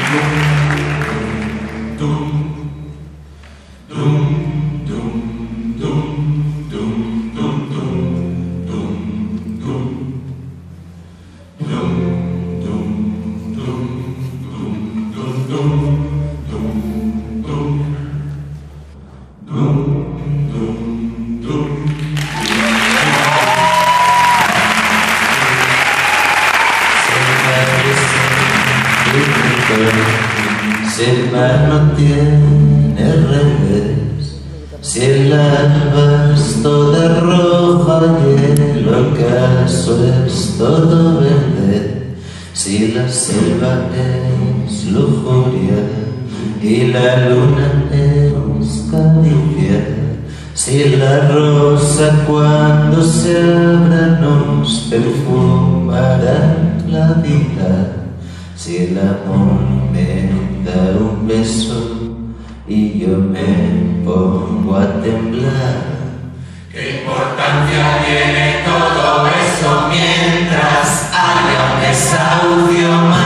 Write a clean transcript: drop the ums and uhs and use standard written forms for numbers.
Si el mar no tiene revés, si el alba es toda roja y el ocaso es todo verde, si la selva es lujuria y la luna es caricia, si la rosa cuando se abra nos perfumará la vida, si el amor me da un beso y yo me pongo a temblar. ¿Qué importancia tiene todo eso mientras haya un desahucio?